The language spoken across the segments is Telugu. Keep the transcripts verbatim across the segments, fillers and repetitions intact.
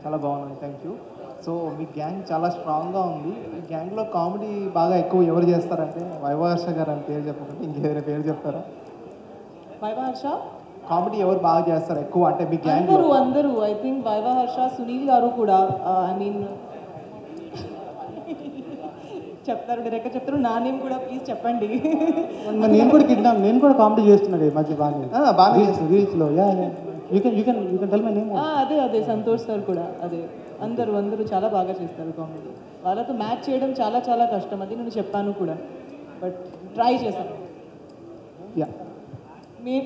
చాలా బాగున్నాయి, థ్యాంక్ యూ. సో మీ గ్యాంగ్ చాలా స్ట్రాంగ్గా ఉంది. ఈ గ్యాంగ్లో కామెడీ బాగా ఎక్కువ ఎవరు చేస్తారంటే వైభవర్ష గారు అని పేరు చెప్పకండి, ఇంకేదైనా పేరు చెప్తారా? వైభహర్ష కామెడీ ఎవరు బాగా చేస్తారు ఎక్కువ అంటే మీ గ్యాంగ్? అందరూ అందరూ ఐ థింక్ వైభహర్ష, సునీల్ గారు కూడా. ఐ మీన్ చెప్తారు, డైరెక్ట్గా చెప్తారు. నా నేమ్ కూడా ప్లీజ్ చెప్పండి. నేను కూడా కిడ్నాప్ నేను కూడా కామెడీ చేస్తున్నాడు ఈ మధ్య బాగా బాగా రీల్స్లో. Yeah you can you can you can tell my name. అదే అదే సంతోష్ సార్ కూడా అదే. అందరూ అందరూ చాలా బాగా చేస్తారు కామెడీ. వాళ్ళతో మ్యాచ్ చేయడం చాలా చాలా కష్టం, అది నేను చెప్పాను కూడా, బట్ ట్రై చేశాను. యా మెయిన్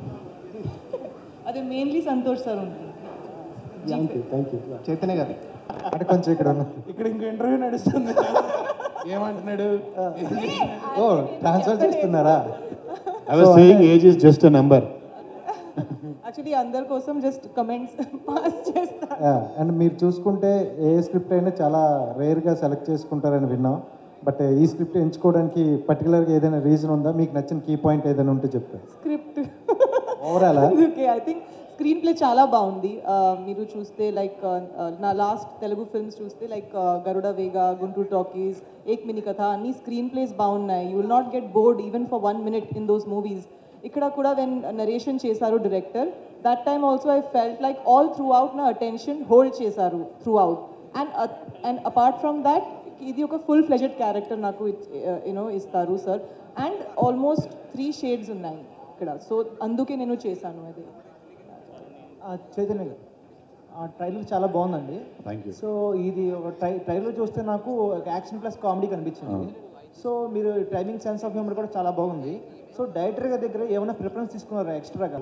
అదే మెయిన్లీ సంతోష్ సార్ ఉంటుంది. Thank you thank you. Chaitanya గారు అంటే కొంచెం ఇక్కడ ఉన్నా. ఇక్కడ ఇంకో ఇంటర్వ్యూ నడుస్తుంది. ఏమంటున్నాడు? ఓ ట్రాన్స్ఫర్ చేస్తున్నారా? I was saying age is just a number. Actually అందరి కోసం జస్ట్ కమెంట్స్ పాస్ చేస్తాను. అండ్ మీరు చూసుకుంటే ఏ స్క్రిప్ట్ అయినా చాలా రేర్గా సెలెక్ట్ చేసుకుంటారని విన్నాం. బట్ ఈ స్క్రిప్ట్ ఎంచుకోవడానికి పర్టికులర్గా ఏదైనా రీజన్ ఉందా? మీకు నచ్చిన కీ పాయింట్ ఏదైనా ఉంటే చెప్తారు. Script overall okay, I think screenplay చాలా బాగుంది. మీరు చూస్తే లైక్ నా లాస్ట్ తెలుగు ఫిల్మ్స్ చూస్తే లైక్ గరుడ వేగ, గుంటూరు టాకీస్, ఏక్ మినీ కథ, అన్ని స్క్రీన్ ప్లేస్ బాగున్నాయి. You will not get bored even for one minute in those movies. ఇక్కడ కూడా వెన్ నరేషన్ చేశారు director, that time also I felt like all throughout నా అటెన్షన్ హోల్డ్ చేశారు throughout. And and apart from that ఇది ఒక ఫుల్ ఫ్లెజెడ్ క్యారెక్టర్ నాకు యూనో ఇస్తారు sir. And almost three shades ఉన్నాయి ఇక్కడ, సో అందుకే నేను చేశాను అది. చైతన్య గారు ట్రైలర్ చాలా బాగుందండి. Thank you. సో ఇది ఒక ట్రై ట్రైలర్ చూస్తే నాకు యాక్షన్ ప్లస్ కామెడీ కనిపించింది. సో మీరు టైమింగ్ సెన్స్ ఆఫ్ హ్యూమర్ కూడా చాలా బాగుంది. సో డైరెక్టర్ గారి దగ్గర ఏమైనా ప్రిఫరెన్స్ తీసుకున్నారా ఎక్స్ట్రాగా?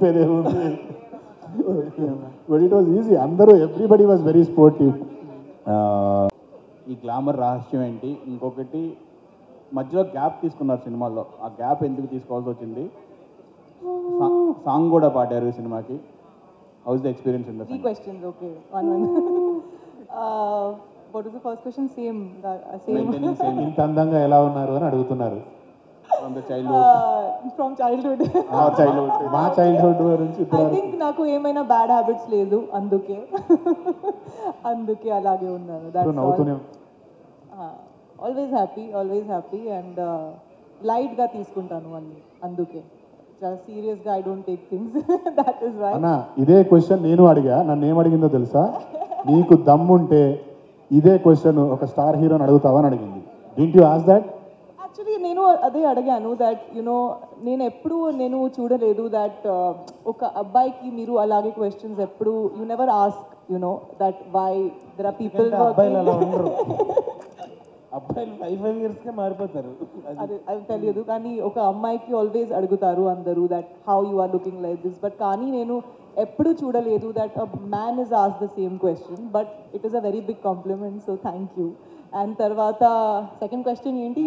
But it was easy. అందరూ ఎవ్రీబడి వాజ్ వెరీ స్పోర్టివ్. ఈ గ్లామర్ రహస్యం ఏంటి, ఇంకొకటి మధ్యలో గ్యాప్ తీసుకున్నారు సినిమాలో. ఆ గ్యాప్ ఎందుకు తీసుకోవాల్సి వచ్చింది? సాంగ్ కూడా పాడారు ఈ సినిమాకి. How is the experience in the Three questions, okay. One one. uh, what was the first question? Same. Uh, same. ఇంత అందంగా ఎలా ఉన్నారు అని అడుగుతున్నారు. From the childhood. Uh, from childhood. Our childhood. మా చైల్డ్హుడ్ నుంచి I think నాకు ఏమైనా బ్యాడ్ హ్యాబిట్స్ లేదు, అందుకే అందుకే అలాగే ఉన్నాను. That's నవ్వుతూనే always happy always happy and లైట్గా తీసుకుంటాను అన్ని, అందుకే చాలా సీరియస్గా I don't take things. That is why. అన్న ఇదే క్వశ్చన్ నేను అడిగా. నన్ను ఏం అడిగిందో తెలుసా? నీకు దమ్ముంటే ఇదే క్వశ్చన్ ఒక స్టార్ హీరోని అడుగుతావా అని అడిగింది. Didn't you ask that? Actually నేను అదే అడిగాను దట్ యునో నేను ఎప్పుడు నేను చూడలేదు దట్ ఒక అబ్బాయికి మీరు అలాగే క్వశ్చన్స్ ఎప్పుడు you never ask you know that why there are people అబ్బాయిలు అలా ఉండరు. అబ్బాయిలు ఫైవ్ ఫైవ్ ఇయర్స్కే మారిపోతారు. అది అది తెలియదు, కానీ ఒక అమ్మాయికి ఆల్వేస్ అడుగుతారు అందరూ that how you are looking like this. But కానీ నేను ఎప్పుడు చూడలేదు that a man is as the same question. But it is a very big compliment, so thank you. And తర్వాత సెకండ్ క్వశ్చన్ ఏంటి?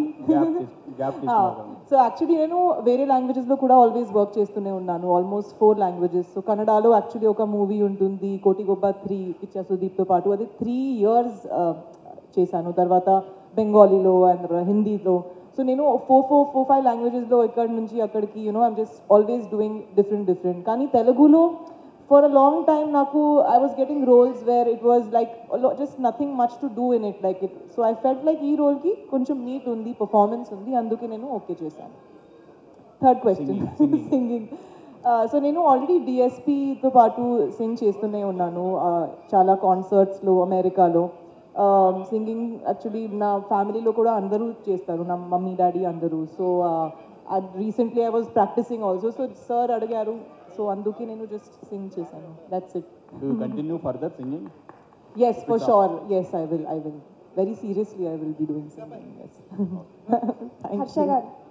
సో యాక్చువల్లీ నేను వేరే లాంగ్వేజెస్లో కూడా ఆల్వేస్ వర్క్ చేస్తూనే ఉన్నాను, ఆల్మోస్ట్ ఫోర్ లాంగ్వేజెస్. సో కన్నడలో యాక్చువల్లీ ఒక మూవీ ఉంటుంది కోటిగొబ్బ త్రీ పిచ్చా సుదీప్తో పాటు, అది త్రీ ఇయర్స్ చేశాను. తర్వాత బెంగాలీలో అండ్ హిందీలో. సో నేను ఫోర్ ఫోర్ ఫోర్ ఫైవ్ లాంగ్వేజెస్లో ఇక్కడి నుంచి అక్కడికి you know I'm just always doing different different. కానీ తెలుగులో ఫర్ అ లాంగ్ టైమ్ నాకు I was getting roles where it was like just nothing much to do in it like it. So I felt like ఈ రోల్కి కొంచెం నీట్ ఉంది, పర్ఫార్మెన్స్ ఉంది, అందుకే నేను ఓకే చేశాను. Third question singing. సో నేను ఆల్రెడీ డిఎస్పీతో పాటు సింగ్ చేస్తూనే ఉన్నాను చాలా కాన్సర్ట్స్లో అమెరికాలో. సింగింగ్ యాక్చువల్లీ నా ఫ్యామిలీలో కూడా అందరూ చేస్తారు, నా మమ్మీ డాడీ అందరూ. So recently I was practising also. So sir అడిగారు, సో అందుకే నేను జస్ట్ సింగ్ చేశాను. That's it. Do you continue further singing? Yes, for sure. Yes, I will. I will. Very seriously, I will be doing singing. Yes. Thank you.